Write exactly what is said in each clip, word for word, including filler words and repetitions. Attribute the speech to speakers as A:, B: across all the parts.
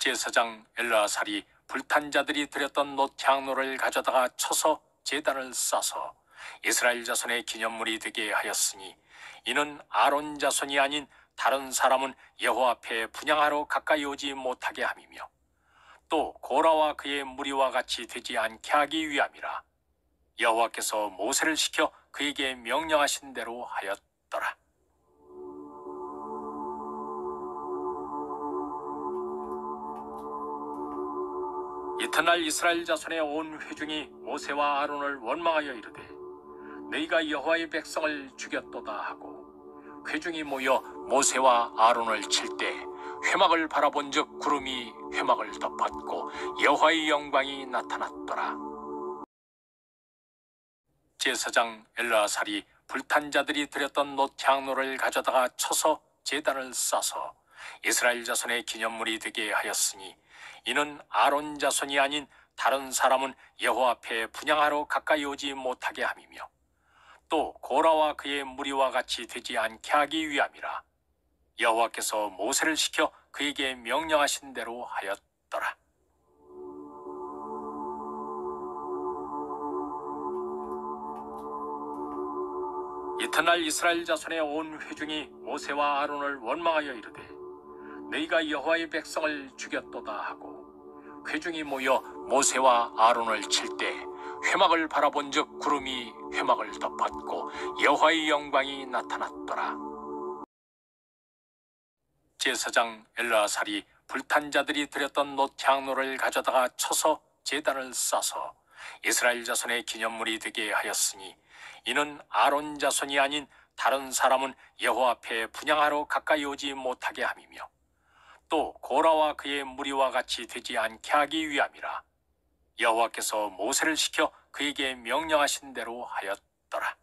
A: 제사장 엘르아살이 불탄 자들이 드렸던 놋향로를 가져다가 쳐서 제단을 싸서 이스라엘 자손의 기념물이 되게 하였으니 이는 아론 자손이 아닌 다른 사람은 여호와 앞에 분향하러 가까이 오지 못하게 함이며 또 고라와 그의 무리와 같이 되지 않게 하기 위함이라. 여호와께서 모세를 시켜 그에게 명령하신 대로 하였더라. 이튿날 이스라엘 자손의 온 회중이 모세와 아론을 원망하여 이르되 너희가 여호와의 백성을 죽였도다 하고 회중이 모여 모세와 아론을 칠 때 회막을 바라본즉 구름이 회막을 덮었고 여호와의 영광이 나타났더라. 제사장 엘르아살이 불탄 자들이 드렸던 놋향로를 가져다가 쳐서 제단을 싸서 이스라엘 자손의 기념물이 되게 하였으니 이는 아론 자손이 아닌 다른 사람은 여호와 앞에 분향하러 가까이 오지 못하게 함이며 또 고라와 그의 무리와 같이 되지 않게 하기 위함이라. 여호와께서 모세를 시켜 그에게 명령하신 대로 하였더라. 이튿날 이스라엘 자손의 온 회중이 모세와 아론을 원망하여 이르되 너희가 여호와의 백성을 죽였도다 하고 회중이 모여 모세와 아론을 칠 때 회막을 바라본즉 구름이 회막을 덮었고 여호와의 영광이 나타났더라. 제사장 엘르아살이 불탄 자들이 드렸던 놋향로를 가져다가 쳐서 제단을 싸서 이스라엘 자손의 기념물이 되게 하였으니 이는 아론 자손이 아닌 다른 사람은 여호와 앞에 분향하러 가까이 오지 못하게 함이며 또 고라와 그의 무리와 같이 되지 않게 하기 위함이라. 여호와께서 모세를 시켜 그에게 명령하신 대로 하였더라.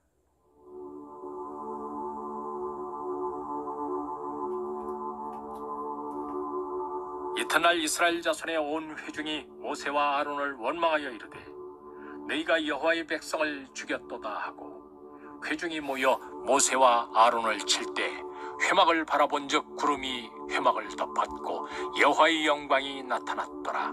A: 이튿날 이스라엘 자손의 온 회중이 모세와 아론을 원망하여 이르되 너희가 여호와의 백성을 죽였도다 하고 회중이 모여 모세와 아론을 칠 때 회막을 바라본즉 구름이 회막을 덮었고 여호와의 영광이 나타났더라.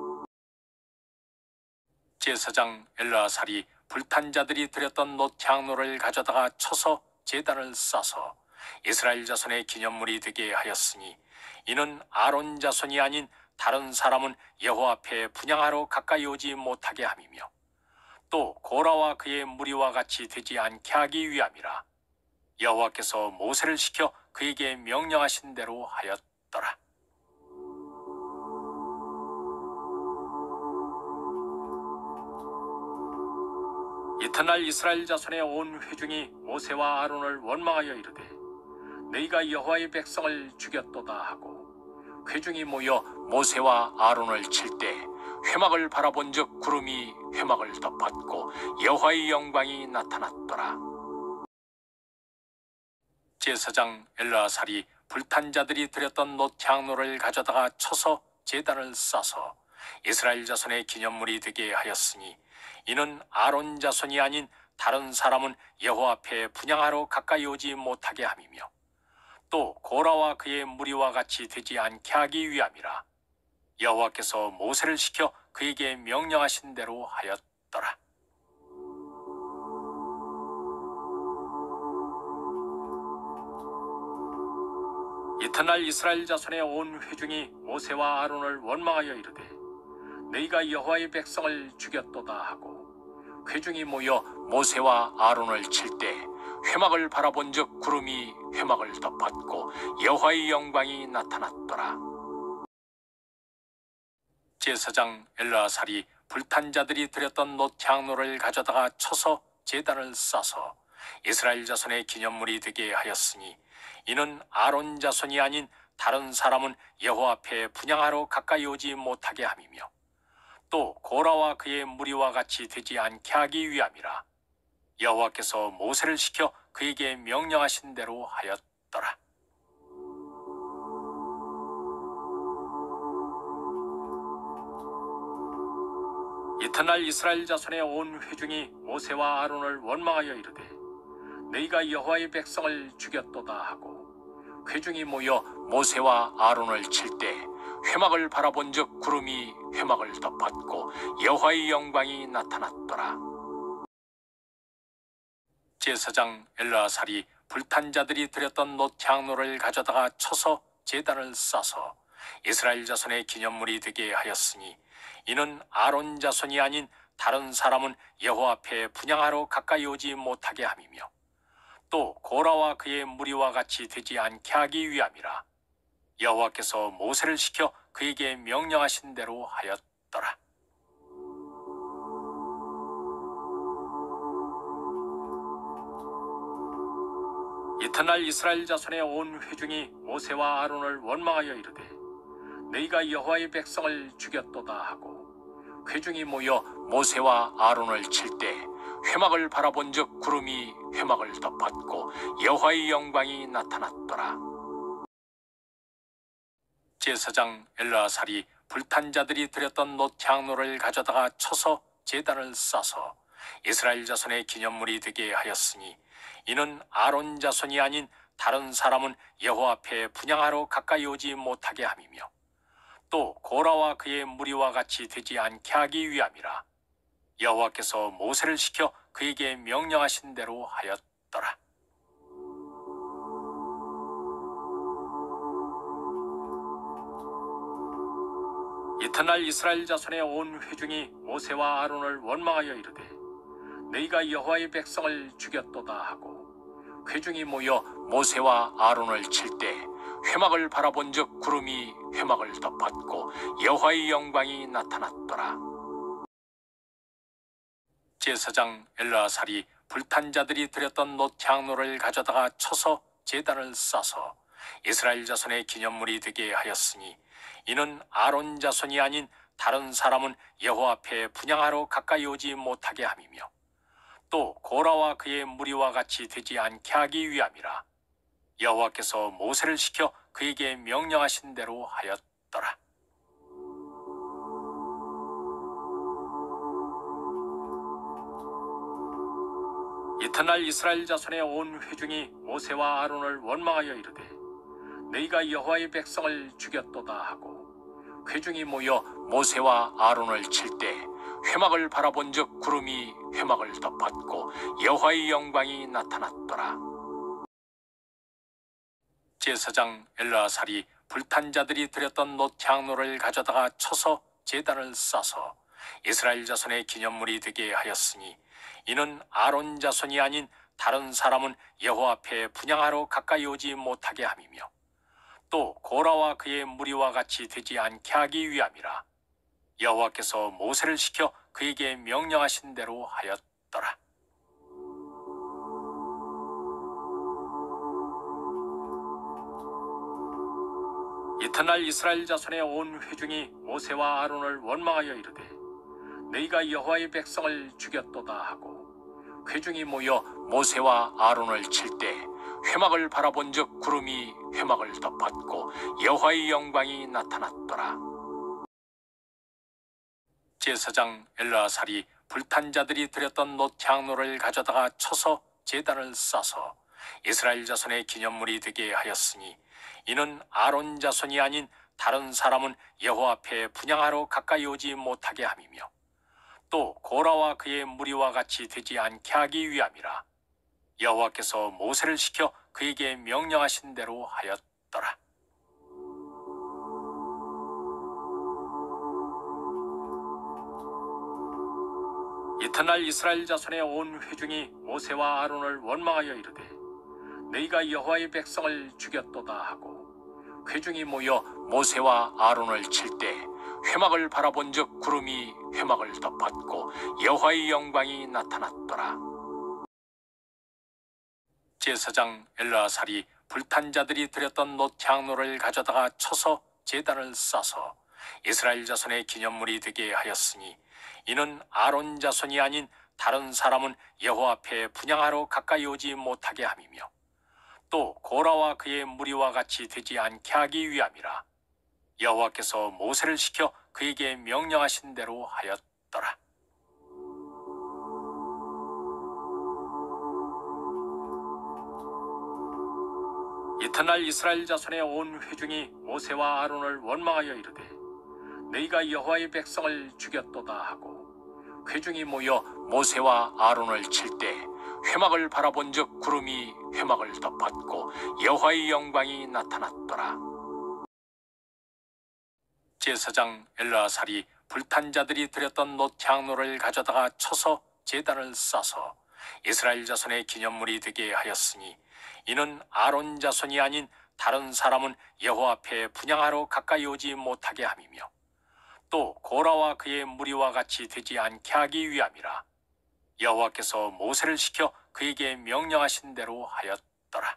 A: 제사장 엘르아살이 불탄 자들이 드렸던 놋향로를 가져다가 쳐서 제단을 싸서 이스라엘 자손의 기념물이 되게 하였으니 이는 아론 자손이 아닌 다른 사람은 여호와 앞에 분향하러 가까이 오지 못하게 함이며 또 고라와 그의 무리와 같이 되지 않게 하기 위함이라. 여호와께서 모세를 시켜 그에게 명령하신 대로 하였더라. 이튿날 이스라엘 자손의 온 회중이 모세와 아론을 원망하여 이르되 너희가 여호와의 백성을 죽였도다 하고 회중이 모여 모세와 아론을 칠 때 회막을 바라본즉 구름이 회막을 덮었고 여호와의 영광이 나타났더라. 제사장 엘르아살이 불탄 자들이 드렸던 놋향로를 가져다가 쳐서 제단을 싸서 이스라엘 자손의 기념물이 되게 하였으니 이는 아론 자손이 아닌 다른 사람은 여호와 앞에 분향하러 가까이 오지 못하게 함이며 또 고라와 그의 무리와 같이 되지 않게 하기 위함이라. 여호와께서 모세를 시켜 그에게 명령하신 대로 하였더라. 이튿날 이스라엘 자손의 온 회중이 모세와 아론을 원망하여 이르되 너희가 여호와의 백성을 죽였도다 하고 회중이 모여 모세와 아론을 칠 때 회막을 바라본즉 구름이 회막을 덮었고 여호와의 영광이 나타났더라. 제사장 엘르아살이 불탄 자들이 드렸던 놋향로를 가져다가 쳐서 제단을 싸서 이스라엘 자손의 기념물이 되게 하였으니 이는 아론 자손이 아닌 다른 사람은 여호와 앞에 분향하러 가까이 오지 못하게 함이며 또 고라와 그의 무리와 같이 되지 않게 하기 위함이라. 여호와께서 모세를 시켜 그에게 명령하신 대로 하였더라. 이튿날 이스라엘 자손의 온 회중이 모세와 아론을 원망하여 이르되 너희가 여호와의 백성을 죽였도다 하고 회중이 모여 모세와 아론을 칠 때 회막을 바라본즉 구름이 회막을 덮었고 여호와의 영광이 나타났더라. 제사장 엘르아살이 불탄 자들이 드렸던 놋 향로를 가져다가 쳐서 제단을 싸서 이스라엘 자손의 기념물이 되게 하였으니 이는 아론 자손이 아닌 다른 사람은 여호와 앞에 분향하러 가까이 오지 못하게 함이며 또 고라와 그의 무리와 같이 되지 않게 하기 위함이라. 여호와께서 모세를 시켜 그에게 명령하신 대로 하였더라. 이튿날 이스라엘 자손의 온 회중이 모세와 아론을 원망하여 이르되 너희가 여호와의 백성을 죽였도다 하고 회중이 모여 모세와 아론을 칠 때 회막을 바라본즉 구름이 회막을 덮었고 여호와의 영광이 나타났더라. 제사장 엘르아살이 불탄 자들이 드렸던 놋 향로를 가져다가 쳐서 제단을 싸서 이스라엘 자손의 기념물이 되게 하였으니 이는 아론 자손이 아닌 다른 사람은 여호와 앞에 분향하러 가까이 오지 못하게 함이며 또 고라와 그의 무리와 같이 되지 않게 하기 위함이라. 여호와께서 모세를 시켜 그에게 명령하신 대로 하였더라. 이튿날 이스라엘 자손의 온 회중이 모세와 아론을 원망하여 이르되 너희가 여호와의 백성을 죽였도다 하고 회중이 모여 모세와 아론을 칠 때 회막을 바라본즉 구름이 회막을 덮었고 여호와의 영광이 나타났더라. 제사장 엘르아살이 불탄 자들이 드렸던 놋 향로를 가져다가 쳐서 제단을 싸서 이스라엘 자손의 기념물이 되게 하였으니 이는 아론 자손이 아닌 다른 사람은 여호와 앞에 분향하러 가까이 오지 못하게 함이며 또 고라와 그의 무리와 같이 되지 않게 하기 위함이라. 여호와께서 모세를 시켜 그에게 명령하신 대로 하였더라. 이튿날 이스라엘 자손의 온 회중이 모세와 아론을 원망하여 이르되 너희가 여호와의 백성을 죽였도다 하고 회중이 모여 모세와 아론을 칠 때 회막을 바라본즉 구름이 회막을 덮었고 여호와의 영광이 나타났더라. 제사장 엘르아살이 불탄 자들이 드렸던 놋 향로를 가져다가 쳐서 제단을 싸서 이스라엘 자손의 기념물이 되게 하였으니 이는 아론 자손이 아닌 다른 사람은 여호와 앞에 분향하러 가까이 오지 못하게 함이며 또 고라와 그의 무리와 같이 되지 않게 하기 위함이라. 여호와께서 모세를 시켜 그에게 명령하신 대로 하였더라. 이튿날 이스라엘 자손의 온 회중이 모세와 아론을 원망하여 이르되 너희가 여호와의 백성을 죽였도다 하고 회중이 모여 모세와 아론을 칠 때 회막을 바라본즉 구름이 회막을 덮었고 여호와의 영광이 나타났더라. 제사장 엘르아살이 불탄 자들이 드렸던 놋 향로를 가져다가 쳐서 제단을 싸서 이스라엘 자손의 기념물이 되게 하였으니 이는 아론 자손이 아닌 다른 사람은 여호와 앞에 분향하러 가까이 오지 못하게 함이며 또 고라와 그의 무리와 같이 되지 않게 하기 위함이라. 여호와께서 모세를 시켜 그에게 명령하신 대로 하였더라. 이튿날 이스라엘 자손의 온 회중이 모세와 아론을 원망하여 이르되 너희가 여호와의 백성을 죽였도다 하고 회중이 모여 모세와 아론을 칠 때 회막을 바라본즉 구름이 회막을 덮었고 여호와의 영광이 나타났더라. 제사장 엘르아살이 불탄 자들이 드렸던 놋 향로를 가져다가 쳐서 제단을 싸서 이스라엘 자손의 기념물이 되게 하였으니 이는 아론 자손이 아닌 다른 사람은 여호와 앞에 분향하러 가까이 오지 못하게 함이며 또 고라와 그의 무리와 같이 되지 않게 하기 위함이라. 여호와께서 모세를 시켜 그에게 명령하신 대로 하였더라. 이튿날 이스라엘 자손의 온 회중이 모세와 아론을 원망하여 이르되 너희가 여호와의 백성을 죽였도다 하고 회중이 모여 모세와 아론을 칠 때 회막을 바라본즉 구름이 회막을 덮었고 여호와의 영광이 나타났더라. 제사장 엘르아살이 불탄 자들이 드렸던 놋향로를 가져다가 쳐서 제단을 싸서 이스라엘 자손의 기념물이 되게 하였으니 이는 아론 자손이 아닌 다른 사람은 여호와 앞에 분향하러 가까이 오지 못하게 함이며 또 고라와 그의 무리와 같이 되지 않게 하기 위함이라. 여호와께서 모세를 시켜 그에게 명령하신 대로 하였더라.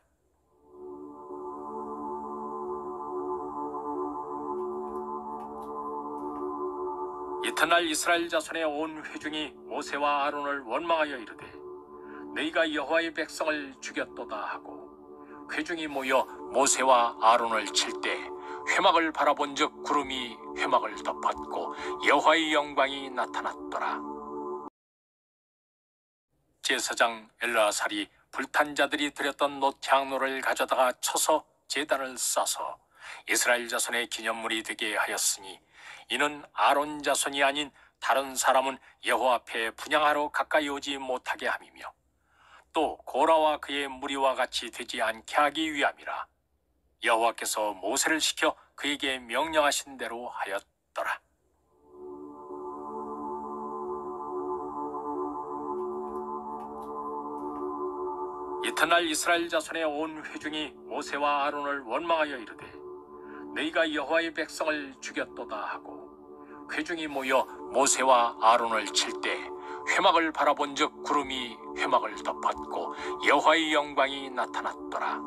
A: 이튿날 이스라엘 자손의 온 회중이 모세와 아론을 원망하여 이르되 너희가 여호와의 백성을 죽였도다 하고 회중이 모여 모세와 아론을 칠 때 회막을 바라본즉 구름이 회막을 덮었고 여호와의 영광이 나타났더라. 제사장 엘르아살이 불탄 자들이 드렸던 놋향로를 가져다가 쳐서 제단을 싸서 이스라엘 자손의 기념물이 되게 하였으니 이는 아론 자손이 아닌 다른 사람은 여호와 앞에 분향하러 가까이 오지 못하게 함이며 또 고라와 그의 무리와 같이 되지 않게 하기 위함이라. 여호와께서 모세를 시켜 그에게 명령하신 대로 하였더라. 이튿날 이스라엘 자손의 온 회중이 모세와 아론을 원망하여 이르되 너희가 여호와의 백성을 죽였도다 하고 회중이 모여 모세와 아론을 칠 때 회막을 바라본즉 구름이 회막을 덮었고 여호와의 영광이 나타났더라.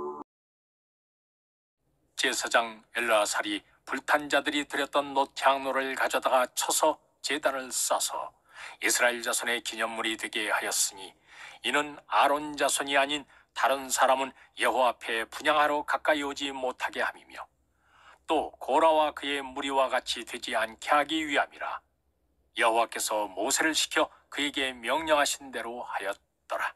A: 제사장 엘르아살이 불탄 자들이 드렸던 놋향로를 가져다가 쳐서 제단을 싸서 이스라엘 자손의 기념물이 되게 하였으니 이는 아론 자손이 아닌 다른 사람은 여호와 앞에 분향하러 가까이 오지 못하게 함이며 또 고라와 그의 무리와 같이 되지 않게 하기 위함이라. 여호와께서 모세를 시켜 그에게 명령하신 대로 하였더라.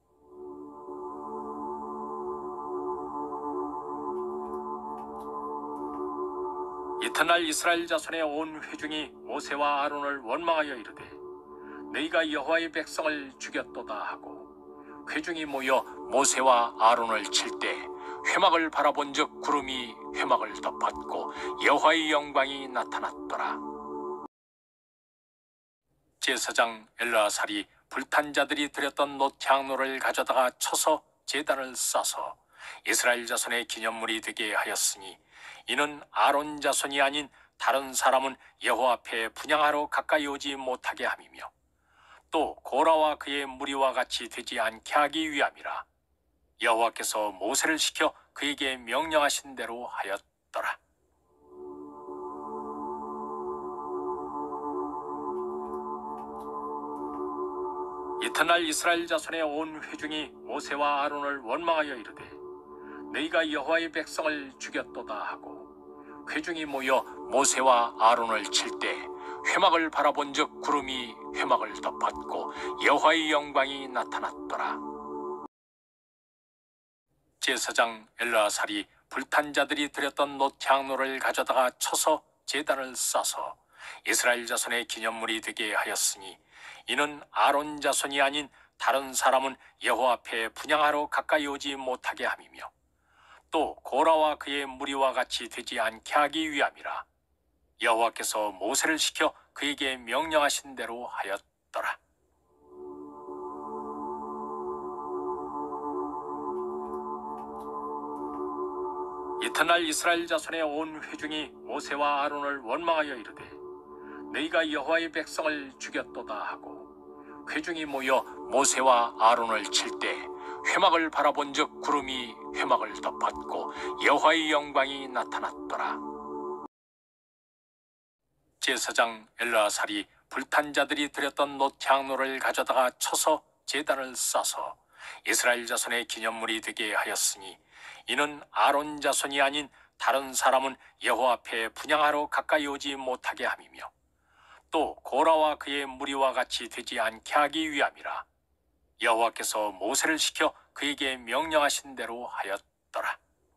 A: 이튿날 이스라엘 자손의 온 회중이 모세와 아론을 원망하여 이르되 너희가 여호와의 백성을 죽였도다 하고 회중이 모여 모세와 아론을 칠 때 회막을 바라본즉 구름이 회막을 덮었고 여호와의 영광이 나타났더라. 제사장 엘르아살이 불탄 자들이 드렸던 놋향로를 가져다가 쳐서 제단을 싸서 이스라엘 자손의 기념물이 되게 하였으니 이는 아론 자손이 아닌 다른 사람은 여호와 앞에 분향하러 가까이 오지 못하게 함이며 또 고라와 그의 무리와 같이 되지 않게 하기 위함이라. 여호와께서 모세를 시켜 그에게 명령하신 대로 하였더라. 이튿날 이스라엘 자손의 온 회중이 모세와 아론을 원망하여 이르되 너희가 여호와의 백성을 죽였도다 하고 회중이 모여 모세와 아론을 칠 때 회막을 바라본즉 구름이 회막을 덮었고 여호와의 영광이 나타났더라. 제사장 엘르아살이 불탄 자들이 드렸던 놋향로를 가져다가 쳐서 제단을 싸서 이스라엘 자손의 기념물이 되게 하였으니 이는 아론 자손이 아닌 다른 사람은 여호와 앞에 분향하러 가까이 오지 못하게 함이며 또 고라와 그의 무리와 같이 되지 않게 하기 위함이라. 여호와께서 모세를 시켜 그에게 명령하신 대로 하였더라. 이튿날 이스라엘 자손의 온 회중이 모세와 아론을 원망하여 이르되 너희가 여호와의 백성을 죽였도다 하고 회중이 모여 모세와 아론을 칠 때 회막을 바라본즉 구름이 회막을 덮었고 여호와의 영광이 나타났더라. 제사장 엘르아살이 불탄 자들이 드렸던 놋향로를 가져다가 쳐서 제단을 싸서 이스라엘 자손의 기념물이 되게 하였으니 이는 아론 자손이 아닌 다른 사람은 여호와 앞에 분향하러 가까이 오지 못하게 함이며 또 고라와 그의 무리와 같이 되지 않게 하기 위함이라. 여호와께서 모세를 시켜 그에게 명령하신 대로 하였더라.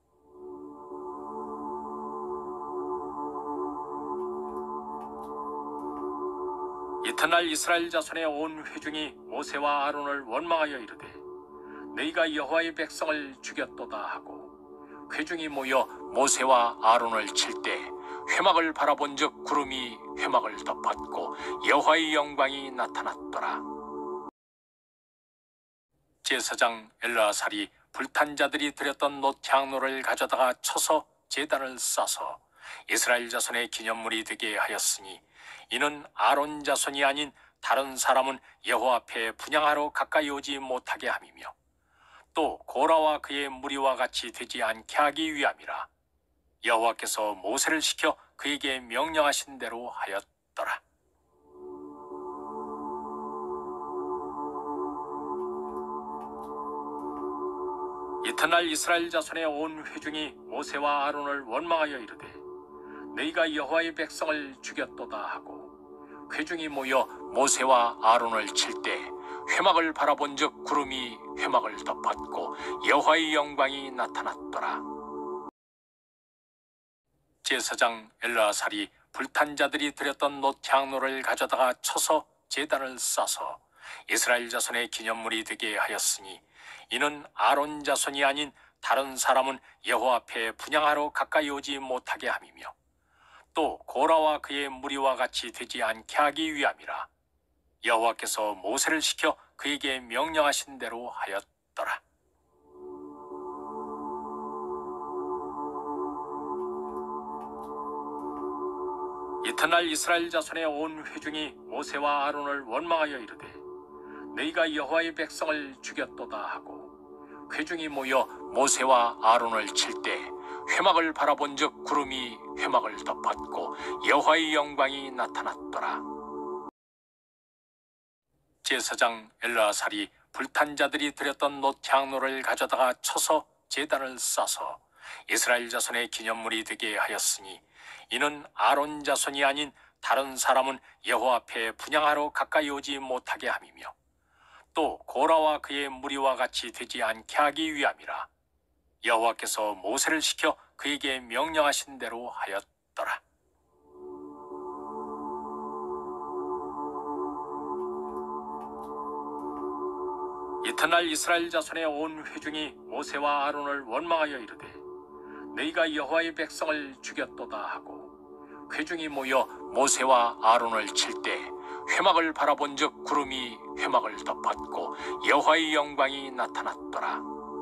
A: 이튿날 이스라엘 자손의 온 회중이 모세와 아론을 원망하여 이르되 너희가 여호와의 백성을 죽였도다 하고 회중이 모여 모세와 아론을 칠 때 회막을 바라본즉 구름이 회막을 덮었고 여호와의 영광이 나타났더라. 제사장 엘르아살이 불탄 자들이 드렸던 놋향로를 가져다가 쳐서 제단을 싸서 이스라엘 자손의 기념물이 되게 하였으니 이는 아론 자손이 아닌 다른 사람은 여호와 앞에 분향하러 가까이 오지 못하게 함이며 또 고라와 그의 무리와 같이 되지 않게 하기 위함이라. 여호와께서 모세를 시켜 그에게 명령하신 대로 하였더라. 이튿날 이스라엘 자손의 온 회중이 모세와 아론을 원망하여 이르되 너희가 여호와의 백성을 죽였도다 하고 회중이 모여 모세와 아론을 칠 때 회막을 바라본즉 구름이 회막을 덮었고 여호와의 영광이 나타났더라. 제사장 엘르아살이 불탄 자들이 드렸던 놋향로를 가져다가 쳐서 제단을 싸서 이스라엘 자손의 기념물이 되게 하였으니 이는 아론 자손이 아닌 다른 사람은 여호와 앞에 분향하러 가까이 오지 못하게 함이며 또 고라와 그의 무리와 같이 되지 않게 하기 위함이라. 여호와께서 모세를 시켜 그에게 명령하신 대로 하였더라. 이튿날 이스라엘 자손의 온 회중이 모세와 아론을 원망하여 이르되 너희가 여호와의 백성을 죽였도다 하고 회중이 모여 모세와 아론을 칠 때 회막을 바라본즉 구름이 회막을 덮었고 여호와의 영광이 나타났더라. 제사장 엘르아살이 불탄 자들이 드렸던 놋향로를 가져다가 쳐서 제단을 싸서 이스라엘 자손의 기념물이 되게 하였으니 이는 아론 자손이 아닌 다른 사람은 여호와 앞에 분향하러 가까이 오지 못하게 함이며 또 고라와 그의 무리와 같이 되지 않게 하기 위함이라. 여호와께서 모세를 시켜 그에게 명령하신 대로 하였더라. 이튿날 이스라엘 자손의 온 회중이 모세와 아론을 원망하여 이르되 너희가 여호와의 백성을 죽였도다 하고 회중이 모여 모세와 아론을 칠 때 회막을 바라본즉 구름이 회막을 덮었고 여호와의 영광이 나타났더라.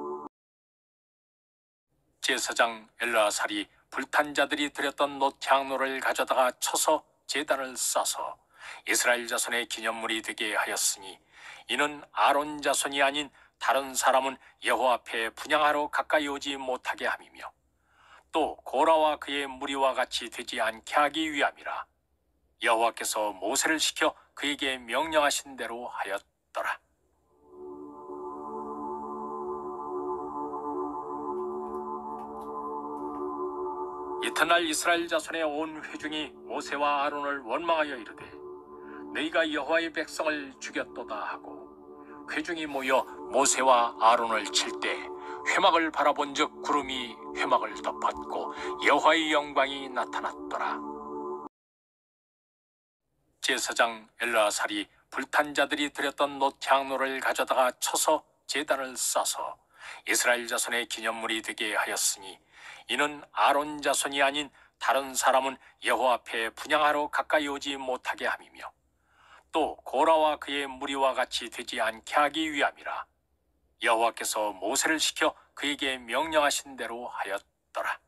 A: 제사장 엘르아살이 불탄 자들이 드렸던 놋향로를 가져다가 쳐서 제단을 싸서 이스라엘 자손의 기념물이 되게 하였으니 이는 아론 자손이 아닌 다른 사람은 여호와 앞에 분향하러 가까이 오지 못하게 함이며 또 고라와 그의 무리와 같이 되지 않게 하기 위함이라. 여호와께서 모세를 시켜 그에게 명령하신 대로 하였더라. 이튿날 이스라엘 자손의 온 회중이 모세와 아론을 원망하여 이르되 너희가 여호와의 백성을 죽였도다 하고 회중이 모여 모세와 아론을 칠 때 회막을 바라본즉 구름이 회막을 덮었고 여호와의 영광이 나타났더라. 제사장 엘르아살이 불탄 자들이 드렸던 놋향로를 가져다가 쳐서 제단을 싸서 이스라엘 자손의 기념물이 되게 하였으니 이는 아론 자손이 아닌 다른 사람은 여호와 앞에 분향하러 가까이 오지 못하게 함이며 또 고라와 그의 무리와 같이 되지 않게 하기 위함이라. 여호와께서 모세를 시켜 그에게 명령하신 대로 하였더라.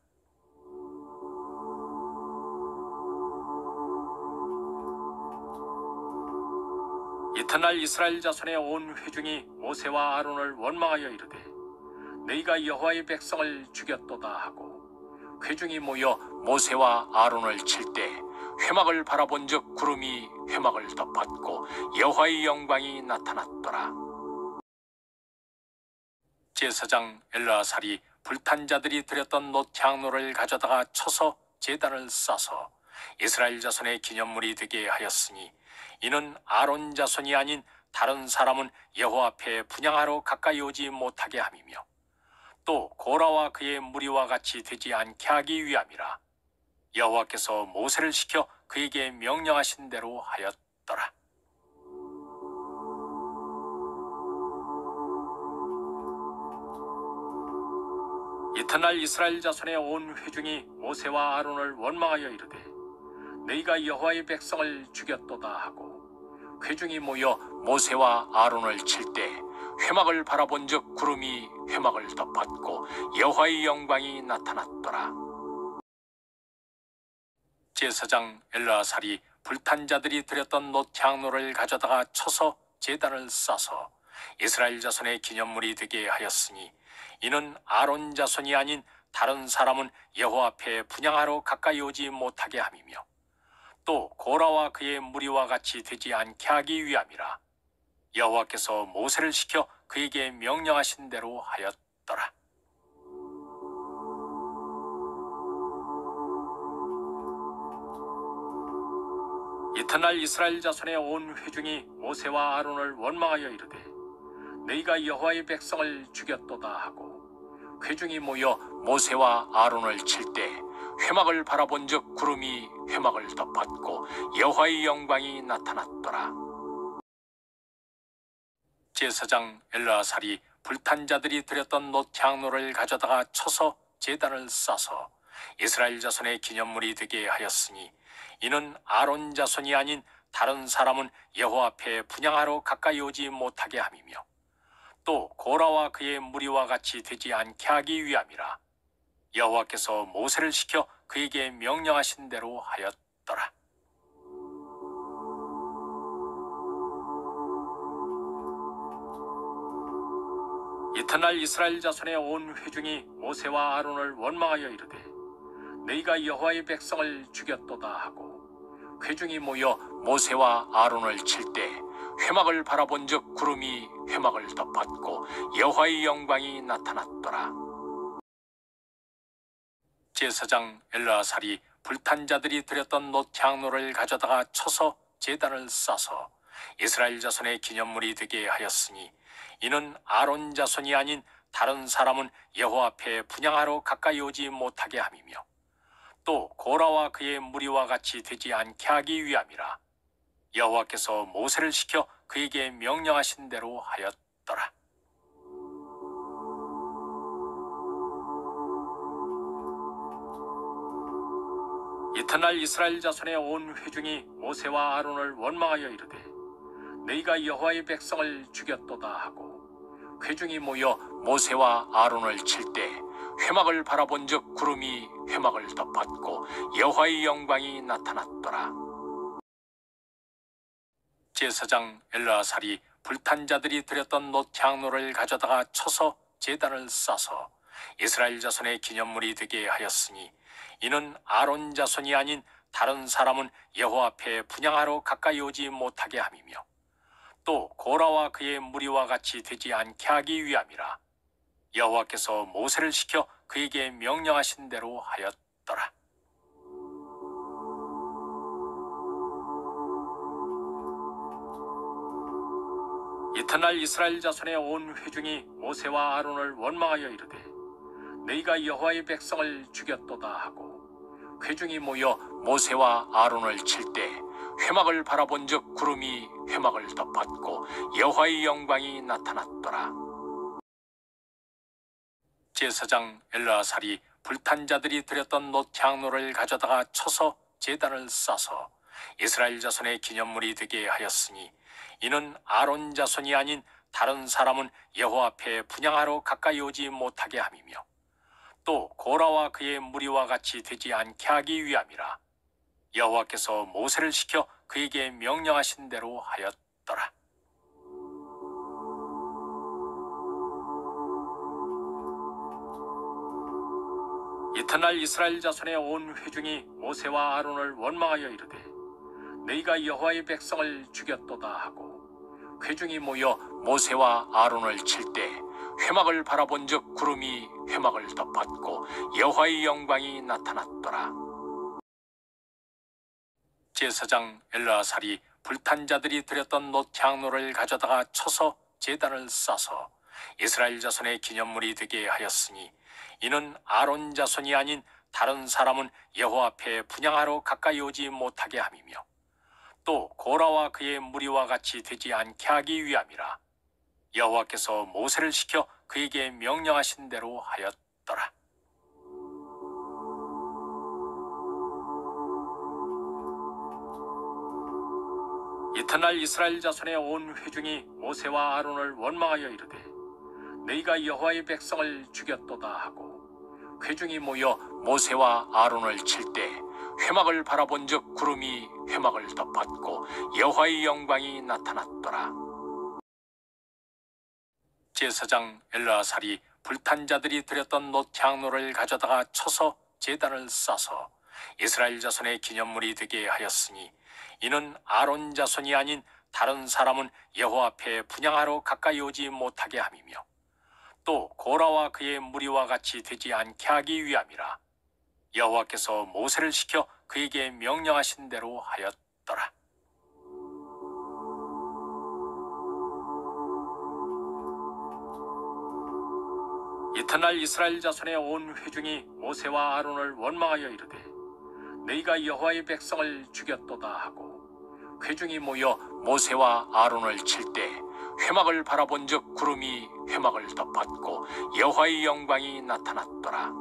A: 이튿날 이스라엘 자손의 온 회중이 모세와 아론을 원망하여 이르되 너희가 여호와의 백성을 죽였도다 하고 회중이 모여 모세와 아론을 칠 때 회막을 바라본즉 구름이 회막을 덮었고 여호와의 영광이 나타났더라. 제사장 엘르아살이 불탄 자들이 드렸던 놋향로를 가져다가 쳐서 제단을 싸서 이스라엘 자손의 기념물이 되게 하였으니 이는 아론 자손이 아닌 다른 사람은 여호와 앞에 분향하러 가까이 오지 못하게 함이며 또 고라와 그의 무리와 같이 되지 않게 하기 위함이라. 여호와께서 모세를 시켜 그에게 명령하신 대로 하였더라. 이튿날 이스라엘 자손의 온 회중이 모세와 아론을 원망하여 이르되 너희가 여호와의 백성을 죽였도다 하고 회중이 모여 모세와 아론을 칠 때 회막을 바라본즉 구름이 회막을 덮었고 여호와의 영광이 나타났더라. 제사장 엘르아살이 불탄 자들이 드렸던 놋향로를 가져다가 쳐서 제단을 싸서 이스라엘 자손의 기념물이 되게 하였으니 이는 아론 자손이 아닌 다른 사람은 여호와 앞에 분향하러 가까이 오지 못하게 함이며 또 고라와 그의 무리와 같이 되지 않게 하기 위함이라. 여호와께서 모세를 시켜 그에게 명령하신 대로 하였더라. 이튿날 이스라엘 자손의 온 회중이 모세와 아론을 원망하여 이르되 너희가 여호와의 백성을 죽였도다 하고 회중이 모여 모세와 아론을 칠 때 회막을 바라본즉 구름이 회막을 덮었고 여호와의 영광이 나타났더라. 제사장 엘르아살이 불탄 자들이 드렸던 놋향로를 가져다가 쳐서 제단을 싸서 이스라엘 자손의 기념물이 되게 하였으니 이는 아론 자손이 아닌 다른 사람은 여호와 앞에 분향하러 가까이 오지 못하게 함이며 또 고라와 그의 무리와 같이 되지 않게 하기 위함이라. 여호와께서 모세를 시켜 그에게 명령하신 대로 하였더라. 이튿날 이스라엘 자손의 온 회중이 모세와 아론을 원망하여 이르되 너희가 여호와의 백성을 죽였도다 하고 회중이 모여 모세와 아론을 칠 때 회막을 바라본즉 구름이 회막을 덮었고 여호와의 영광이 나타났더라. 제사장 엘르아살이 불탄 자들이 드렸던 놋향로를 가져다가 쳐서 제단을 싸서 이스라엘 자손의 기념물이 되게 하였으니 이는 아론 자손이 아닌 다른 사람은 여호와 앞에 분향하러 가까이 오지 못하게 함이며 또 고라와 그의 무리와 같이 되지 않게 하기 위함이라. 여호와께서 모세를 시켜 그에게 명령하신 대로 하였더라. 이튿날 이스라엘 자손의 온 회중이 모세와 아론을 원망하여 이르되 너희가 여호와의 백성을 죽였도다 하고 회중이 모여 모세와 아론을 칠 때 회막을 바라본즉 구름이 회막을 덮었고 여호와의 영광이 나타났더라. 제사장 엘르아살이 불탄 자들이 드렸던 놋향로를 가져다가 쳐서 제단을 싸서 이스라엘 자손의 기념물이 되게 하였으니 이는 아론 자손이 아닌 다른 사람은 여호와 앞에 분향하러 가까이 오지 못하게 함이며 또 고라와 그의 무리와 같이 되지 않게 하기 위함이라. 여호와께서 모세를 시켜 그에게 명령하신 대로 하였더라. 이튿날 이스라엘 자손의 온 회중이 모세와 아론을 원망하여 이르되 너희가 여호와의 백성을 죽였도다 하고 회중이 모여 모세와 아론을 칠 때 회막을 바라본즉 구름이 회막을 덮었고 여호와의 영광이 나타났더라. 제사장 엘르아살이 불탄 자들이 드렸던 놋향로를 가져다가 쳐서 제단을 싸서 이스라엘 자손의 기념물이 되게 하였으니 이는 아론 자손이 아닌 다른 사람은 여호와 앞에 분향하러 가까이 오지 못하게 함이며 또 고라와 그의 무리와 같이 되지 않게 하기 위함이라. 여호와께서 모세를 시켜 그에게 명령하신 대로 하였더라. 이튿날 이스라엘 자손의 온 회중이 모세와 아론을 원망하여 이르되 너희가 여호와의 백성을 죽였도다 하고 회중이 모여 모세와 아론을 칠 때 회막을 바라본즉 구름이 회막을 덮었고 여호와의 영광이 나타났더라. 제사장 엘르아살이 불탄 자들이 드렸던 놋향로를 가져다가 쳐서 제단을 싸서 이스라엘 자손의 기념물이 되게 하였으니 이는 아론 자손이 아닌 다른 사람은 여호와 앞에 분향하러 가까이 오지 못하게 함이며 또 고라와 그의 무리와 같이 되지 않게 하기 위함이라. 여호와께서 모세를 시켜 그에게 명령하신 대로 하였더라. 이튿날 이스라엘 자손의 온 회중이 모세와 아론을 원망하여 이르되 너희가 여호와의 백성을 죽였도다 하고 회중이 모여 모세와 아론을 칠 때 회막을 바라본즉 구름이 회막을 덮었고 여호와의 영광이 나타났더라. 제사장 엘르아살이 불탄 자들이 드렸던 놋향로를 가져다가 쳐서 제단을 싸서 이스라엘 자손의 기념물이 되게 하였으니 이는 아론 자손이 아닌 다른 사람은 여호와 앞에 분향하러 가까이 오지 못하게 함이며 또 고라와 그의 무리와 같이 되지 않게 하기 위함이라. 여호와께서 모세를 시켜 그에게 명령하신 대로 하였더라. 이튿날 이스라엘 자손의 온 회중이 모세와 아론을 원망하여 이르되 너희가 여호와의 백성을 죽였도다 하고 회중이 모여 모세와 아론을 칠 때 회막을 바라본즉 구름이 회막을 덮었고 여호와의 영광이 나타났더라.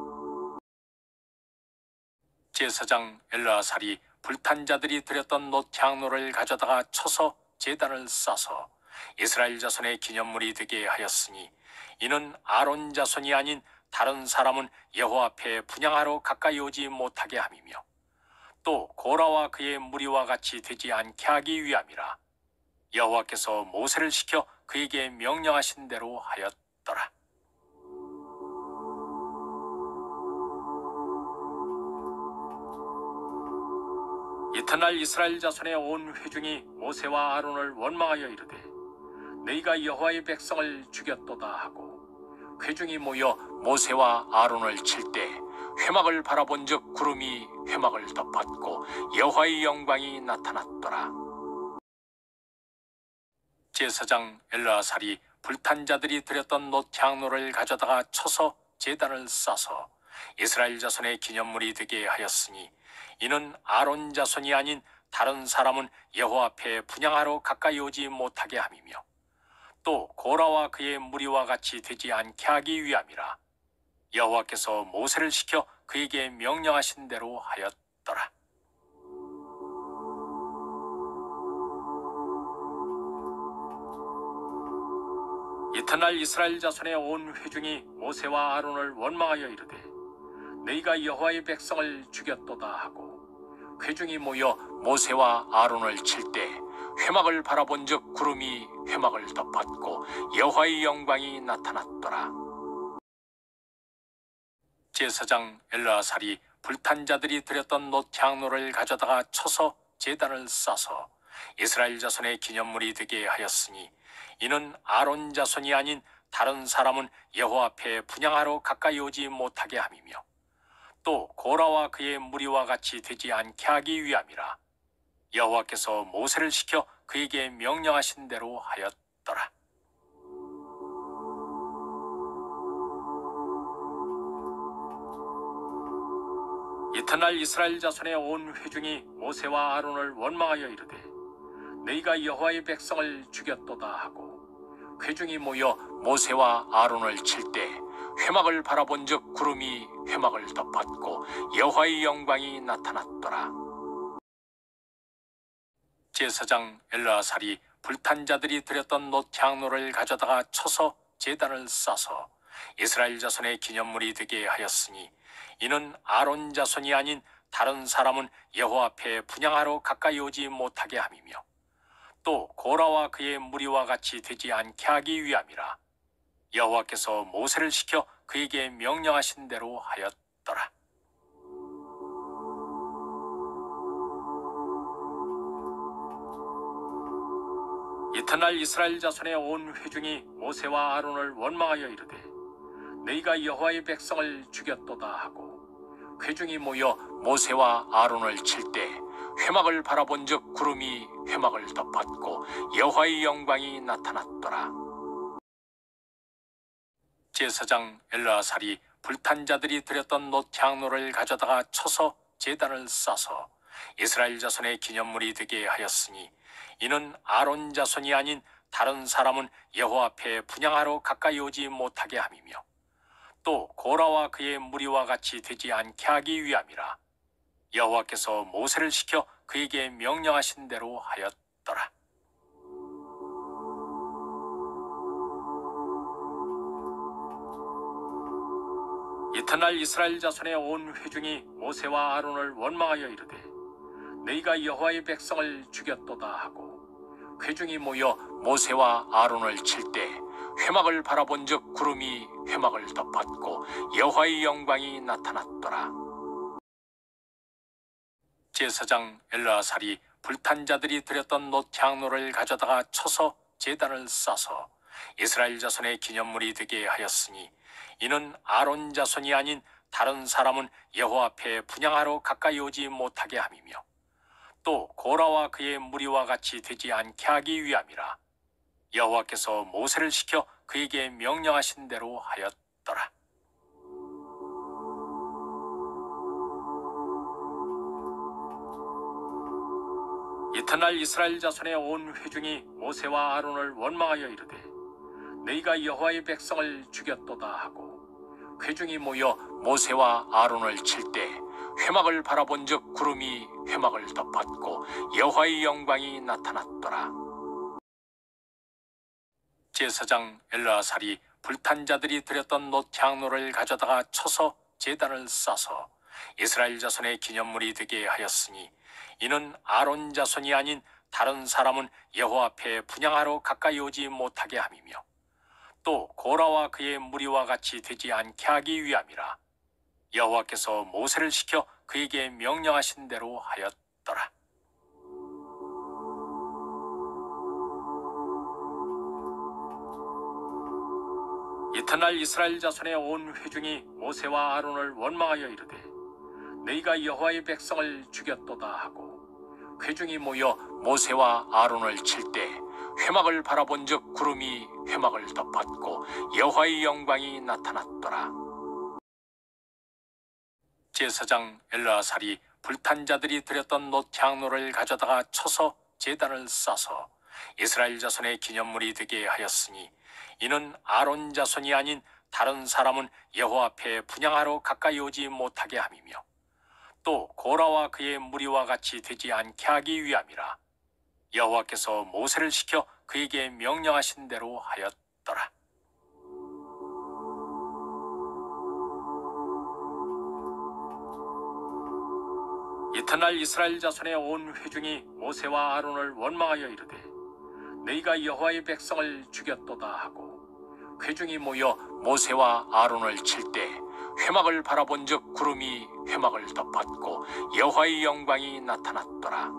A: 제사장 엘르아살이 불탄 자들이 드렸던 놋향로를 가져다가 쳐서 제단을 싸서 이스라엘 자손의 기념물이 되게 하였으니 이는 아론 자손이 아닌 다른 사람은 여호와 앞에 분향하러 가까이 오지 못하게 함이며 또 고라와 그의 무리와 같이 되지 않게 하기 위함이라. 여호와께서 모세를 시켜 그에게 명령하신 대로 하였더라. 이튿날 이스라엘 자손의 온 회중이 모세와 아론을 원망하여 이르되 너희가 여호와의 백성을 죽였도다 하고 회중이 모여 모세와 아론을 칠 때 회막을 바라본즉 구름이 회막을 덮었고 여호와의 영광이 나타났더라. 제사장 엘르아살이 불탄 자들이 드렸던 놋향로를 가져다가 쳐서 제단을 싸서 이스라엘 자손의 기념물이 되게 하였으니 이는 아론 자손이 아닌 다른 사람은 여호와 앞에 분향하러 가까이 오지 못하게 함이며 또 고라와 그의 무리와 같이 되지 않게 하기 위함이라. 여호와께서 모세를 시켜 그에게 명령하신 대로 하였더라. 이튿날 이스라엘 자손의 온 회중이 모세와 아론을 원망하여 이르되 너희가 여호와의 백성을 죽였도다 하고 회중이 모여 모세와 아론을 칠 때 회막을 바라본즉 구름이 회막을 덮었고 여호와의 영광이 나타났더라. 제사장 엘르아살이 불탄 자들이 드렸던 놋향로를 가져다가 쳐서 제단을 싸서 이스라엘 자손의 기념물이 되게 하였으니 이는 아론 자손이 아닌 다른 사람은 여호와 앞에 분향하러 가까이 오지 못하게 함이며 또 고라와 그의 무리와 같이 되지 않게 하기 위함이라. 여호와께서 모세를 시켜 그에게 명령하신 대로 하였더라. 이튿날 이스라엘 자손의 온 회중이 모세와 아론을 원망하여 이르되 너희가 여호와의 백성을 죽였도다 하고 회중이 모여 모세와 아론을 칠 때 회막을 바라본즉 구름이 회막을 덮었고 여호와의 영광이 나타났더라. 제사장 엘르아살이 불탄 자들이 드렸던 놋향로를 가져다가 쳐서 제단을 싸서 이스라엘 자손의 기념물이 되게 하였으니 이는 아론 자손이 아닌 다른 사람은 여호와 앞에 분향하러 가까이 오지 못하게 함이며 또 고라와 그의 무리와 같이 되지 않게 하기 위함이라. 여호와께서 모세를 시켜 그에게 명령하신 대로 하였더라. 이튿날 이스라엘 자손의 온 회중이 모세와 아론을 원망하여 이르되 너희가 여호와의 백성을 죽였도다 하고 회중이 모여 모세와 아론을 칠 때 회막을 바라본즉 구름이 회막을 덮었고 여호와의 영광이 나타났더라. 제사장 엘르아살이 불탄 자들이 드렸던 놋향로를 가져다가 쳐서 제단을 싸서 이스라엘 자손의 기념물이 되게 하였으니 이는 아론 자손이 아닌 다른 사람은 여호와 앞에 분향하러 가까이 오지 못하게 함이며 또 고라와 그의 무리와 같이 되지 않게 하기 위함이라. 여호와께서 모세를 시켜 그에게 명령하신 대로 하였더라. 이튿날 이스라엘 자손의 온 회중이 모세와 아론을 원망하여 이르되 너희가 여호와의 백성을 죽였도다 하고 회중이 모여 모세와 아론을 칠 때 회막을 바라본즉 구름이 회막을 덮었고 여호와의 영광이 나타났더라. 제사장 엘르아살이 불탄 자들이 드렸던 놋향로를 가져다가 쳐서 제단을 싸서 이스라엘 자손의 기념물이 되게 하였으니 이는 아론 자손이 아닌 다른 사람은 여호와 앞에 분향하러 가까이 오지 못하게 함이며 또 고라와 그의 무리와 같이 되지 않게 하기 위함이라. 여호와께서 모세를 시켜 그에게 명령하신 대로 하였더라. 이튿날 이스라엘 자손의 온 회중이 모세와 아론을 원망하여 이르되 너희가 여호와의 백성을 죽였도다 하고 회중이 모여 모세와 아론을 칠 때 회막을 바라본즉 구름이 회막을 덮었고 여호와의 영광이 나타났더라. 제사장 엘르아살이 불탄 자들이 드렸던 놋향로를 가져다가 쳐서 제단을 싸서 이스라엘 자손의 기념물이 되게 하였으니 이는 아론 자손이 아닌 다른 사람은 여호와 앞에 분향하러 가까이 오지 못하게 함이며 또 고라와 그의 무리와 같이 되지 않게 하기 위함이라. 여호와께서 모세를 시켜 그에게 명령하신 대로 하였더라. 이튿날 이스라엘 자손의 온 회중이 모세와 아론을 원망하여 이르되 너희가 여호와의 백성을 죽였도다 하고 회중이 모여 모세와 아론을 칠 때 회막을 바라본즉 구름이 회막을 덮었고 여호와의 영광이 나타났더라. 제사장 엘르아살이 불탄 자들이 드렸던 놋향로를 가져다가 쳐서 제단을 싸서 이스라엘 자손의 기념물이 되게 하였으니 이는 아론 자손이 아닌 다른 사람은 여호와 앞에 분향하러 가까이 오지 못하게 함이며 또 고라와 그의 무리와 같이 되지 않게 하기 위함이라. 여호와께서 모세를 시켜 그에게 명령하신 대로 하였더라. 이튿날 이스라엘 자손의 온 회중이 모세와 아론을 원망하여 이르되 너희가 여호와의 백성을 죽였도다 하고 회중이 모여 모세와 아론을 칠 때 회막을 바라본즉 구름이 회막을 덮었고 여호와의 영광이 나타났더라.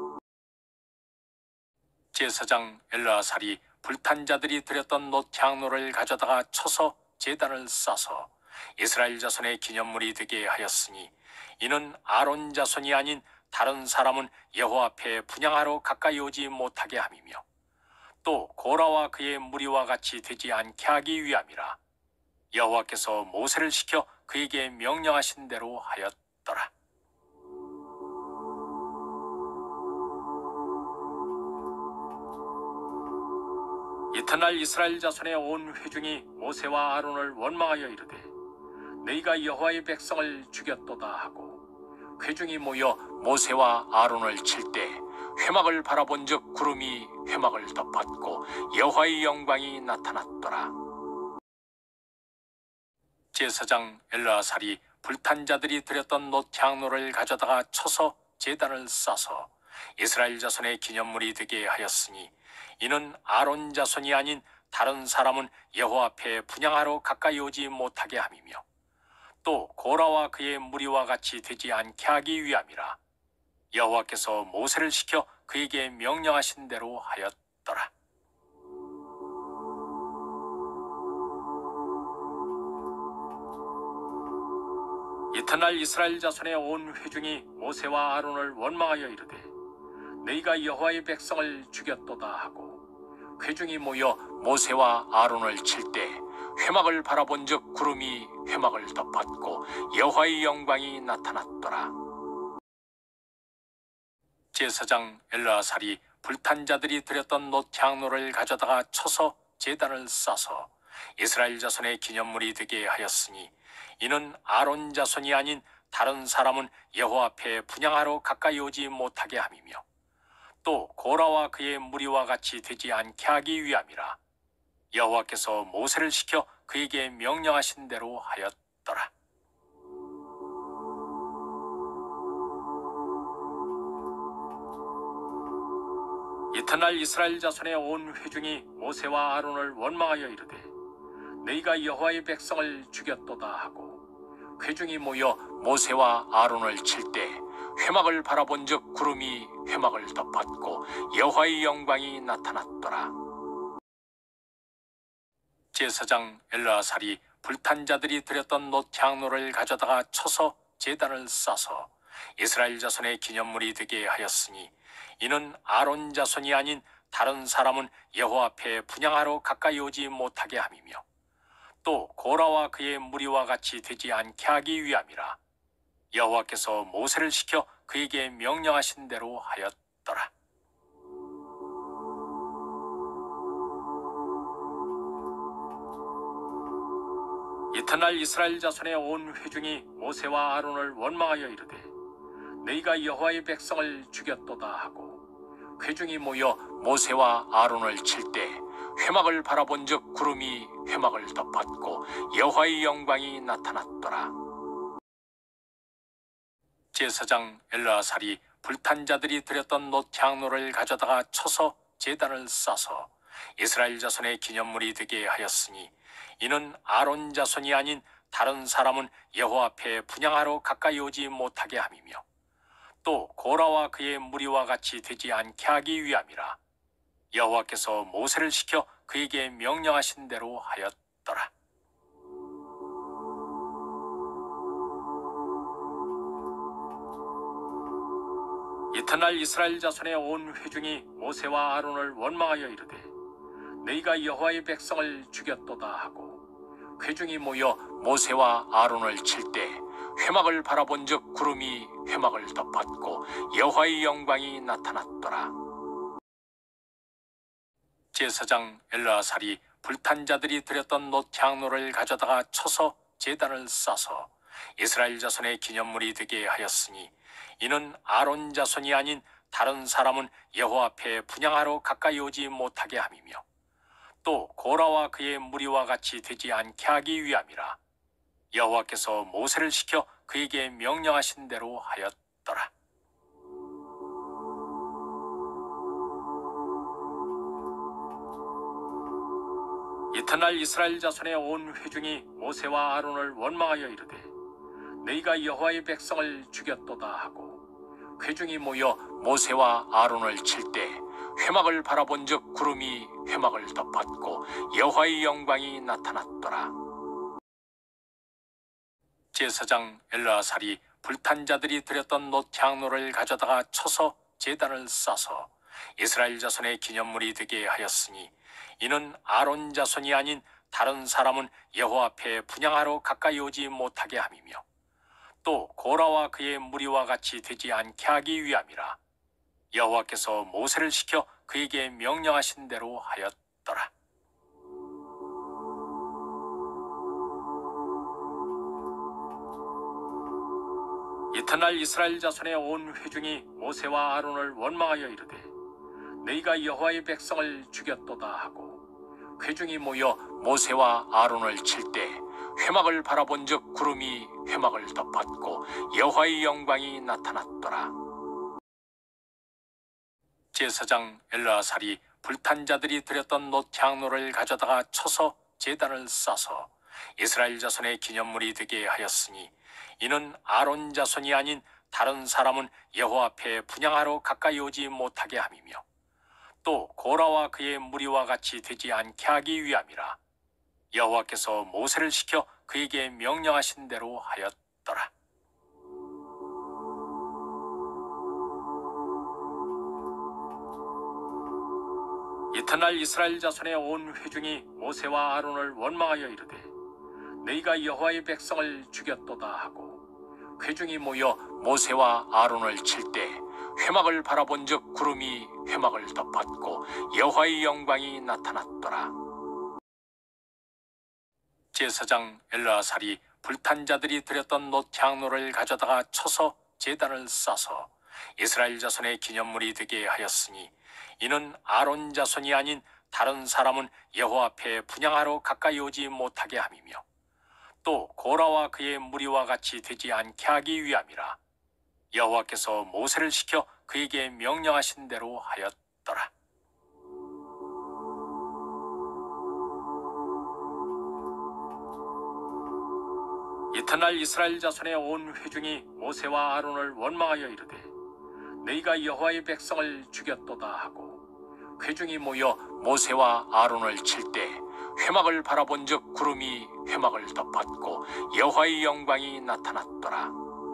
A: 제사장 엘르아살이 불탄 자들이 드렸던 놋향로를 가져다가 쳐서 제단을 싸서 이스라엘 자손의 기념물이 되게 하였으니 이는 아론 자손이 아닌 다른 사람은 여호와 앞에 분향하러 가까이 오지 못하게 함이며 또 고라와 그의 무리와 같이 되지 않게 하기 위함이라. 여호와께서 모세를 시켜 그에게 명령하신 대로 하였더라. 이튿날 이스라엘 자손의 온 회중이 모세와 아론을 원망하여 이르되 너희가 여호와의 백성을 죽였도다 하고 회중이 모여 모세와 아론을 칠 때 회막을 바라본즉 구름이 회막을 덮었고 여호와의 영광이 나타났더라. 제사장 엘르아살이 불탄 자들이 드렸던 놋향로를 가져다가 쳐서 제단을 싸서 이스라엘 자손의 기념물이 되게 하였으니 이는 아론 자손이 아닌 다른 사람은 여호와 앞에 분향하러 가까이 오지 못하게 함이며 또 고라와 그의 무리와 같이 되지 않게 하기 위함이라. 여호와께서 모세를 시켜 그에게 명령하신 대로 하였더라. 이튿날 이스라엘 자손의 온 회중이 모세와 아론을 원망하여 이르되 너희가 여호와의 백성을 죽였도다 하고 회중이 모여 모세와 아론을 칠 때 회막을 바라본즉 구름이 회막을 덮었고 여호와의 영광이 나타났더라. 제사장 엘르아살이 불탄 자들이 드렸던 놋향로를 가져다가 쳐서 제단을 싸서 이스라엘 자손의 기념물이 되게 하였으니 이는 아론 자손이 아닌 다른 사람은 여호와 앞에 분향하러 가까이 오지 못하게 함이며 또 고라와 그의 무리와 같이 되지 않게 하기 위함이라. 여호와께서 모세를 시켜 그에게 명령하신 대로 하였더라. 이튿날 이스라엘 자손의 온 회중이 모세와 아론을 원망하여 이르되 너희가 여호와의 백성을 죽였도다 하고 회중이 모여 모세와 아론을 칠 때 회막을 바라본즉 구름이 회막을 덮었고 여호와의 영광이 나타났더라. 제사장 엘르아살이 불탄 자들이 드렸던 놋향로를 가져다가 쳐서 제단을 싸서 이스라엘 자손의 기념물이 되게 하였으니 이는 아론 자손이 아닌 다른 사람은 여호와 앞에 분향하러 가까이 오지 못하게 함이며 또 고라와 그의 무리와 같이 되지 않게 하기 위함이라. 여호와께서 모세를 시켜 그에게 명령하신 대로 하였더라. 이튿날 이스라엘 자손의 온 회중이 모세와 아론을 원망하여 이르되 너희가 여호와의 백성을 죽였도다 하고 회중이 모여 모세와 아론을 칠 때 회막을 바라본즉 구름이 회막을 덮었고 여호와의 영광이 나타났더라. 제사장 엘르아살이 불탄 자들이 드렸던 놋향로를 가져다가 쳐서 제단을 싸서 이스라엘 자손의 기념물이 되게 하였으니 이는 아론 자손이 아닌 다른 사람은 여호와 앞에 분향하러 가까이 오지 못하게 함이며 또 고라와 그의 무리와 같이 되지 않게 하기 위함이라. 여호와께서 모세를 시켜 그에게 명령하신 대로 하였더라. 이튿날 이스라엘 자손의 온 회중이 모세와 아론을 원망하여 이르되 너희가 여호와의 백성을 죽였도다 하고 회중이 모여 모세와 아론을 칠 때 회막을 바라본즉 구름이 회막을 덮었고 여호와의 영광이 나타났더라. 제사장 엘르아살이 불탄 자들이 드렸던 놋향로를 가져다가 쳐서 제단을 싸서 이스라엘 자손의 기념물이 되게 하였으니 이는 아론 자손이 아닌 다른 사람은 여호와 앞에 분향하러 가까이 오지 못하게 함이며 또 고라와 그의 무리와 같이 되지 않게 하기 위함이라. 여호와께서 모세를 시켜 그에게 명령하신 대로 하였더라. 이튿날 이스라엘 자손의 온 회중이 모세와 아론을 원망하여 이르되 너희가 여호와의 백성을 죽였도다 하고 회중이 모여 모세와 아론을 칠 때 회막을 바라본즉 구름이 회막을 덮었고 여호와의 영광이 나타났더라. 제사장 엘르아살이 불탄 자들이 드렸던 놋향로를 가져다가 쳐서 제단을 싸서 이스라엘 자손의 기념물이 되게 하였으니 이는 아론 자손이 아닌 다른 사람은 여호와 앞에 분향하러 가까이 오지 못하게 함이며 또 고라와 그의 무리와 같이 되지 않게 하기 위함이라. 여호와께서 모세를 시켜 그에게 명령하신 대로 하였더라. 이튿날 이스라엘 자손의 온 회중이 모세와 아론을 원망하여 이르되 너희가 여호와의 백성을 죽였도다 하고 회중이 모여 모세와 아론을 칠 때 회막을 바라본즉 구름이 회막을 덮었고 여호와의 영광이 나타났더라. 제사장 엘르아살이 불탄 자들이 드렸던 놋향로를 가져다가 쳐서 제단을 싸서 이스라엘 자손의 기념물이 되게 하였으니 이는 아론 자손이 아닌 다른 사람은 여호와 앞에 분향하러 가까이 오지 못하게 함이며 또 고라와 그의 무리와 같이 되지 않게 하기 위함이라. 여호와께서 모세를 시켜 그에게 명령하신 대로 하였더라. 이튿날 이스라엘 자손의 온 회중이 모세와 아론을 원망하여 이르되 너희가 여호와의 백성을 죽였도다 하고 회중이 모여 모세와 아론을 칠 때 회막을 바라본즉 구름이 회막을 덮었고 여호와의 영광이 나타났더라. 제사장 엘르아살이 불탄 자들이 드렸던 놋향로를 가져다가 쳐서 제단을 싸서 이스라엘 자손의 기념물이 되게 하였으니 이는 아론 자손이 아닌 다른 사람은 여호와 앞에 분향하러 가까이 오지 못하게 함이며 또 고라와 그의 무리와 같이 되지 않게 하기 위함이라. 여호와께서 모세를 시켜 그에게 명령하신 대로 하였더라. 이튿날 이스라엘 자손의 온 회중이 모세와 아론을 원망하여 이르되 너희가 여호와의 백성을 죽였도다 하고 회중이 모여 모세와 아론을 칠 때 회막을 바라본즉 구름이 회막을 덮었고 여호와의 영광이 나타났더라.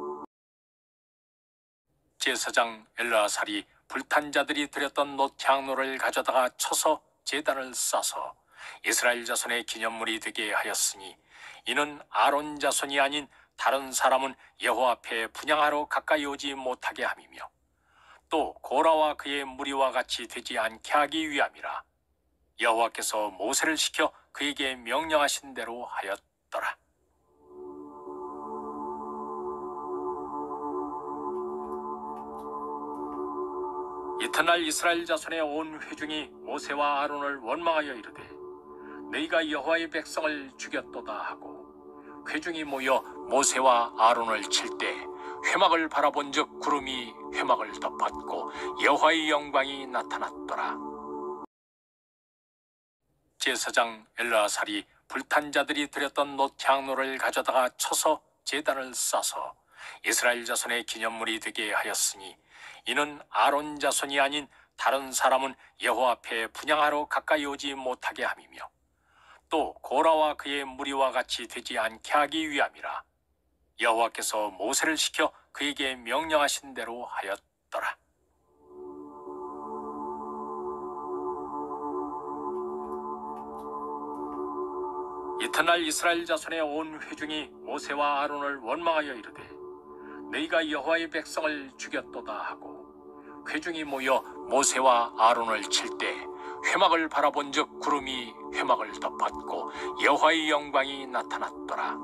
A: 제사장 엘르아살이 불탄 자들이 드렸던 놋향로를 가져다가 쳐서 제단을 싸서 이스라엘 자손의 기념물이 되게 하였으니 이는 아론 자손이 아닌 다른 사람은 여호와 앞에 분향하러 가까이 오지 못하게 함이며 또 고라와 그의 무리와 같이 되지 않게 하기 위함이라. 여호와께서 모세를 시켜 그에게 명령하신 대로 하였더라. 이튿날 이스라엘 자손의 온 회중이 모세와 아론을 원망하여 이르되 너희가 여호와의 백성을 죽였도다 하고 회중이 모여 모세와 아론을 칠 때 회막을 바라본즉 구름이 회막을 덮었고 여호와의 영광이 나타났더라. 제사장 엘르아살이 불탄 자들이 드렸던 놋향로를 가져다가 쳐서 제단을 싸서 이스라엘 자손의 기념물이 되게 하였으니 이는 아론 자손이 아닌 다른 사람은 여호와 앞에 분향하러 가까이 오지 못하게 함이며 또 고라와 그의 무리와 같이 되지 않게 하기 위함이라. 여호와께서 모세를 시켜 그에게 명령하신 대로 하였더라. 이튿날 이스라엘 자손의 온 회중이 모세와 아론을 원망하여 이르되 너희가 여호와의 백성을 죽였도다 하고 회중이 모여 모세와 아론을 칠 때 회막을 바라본즉 구름이 회막을 덮었고 여호와의 영광이 나타났더라.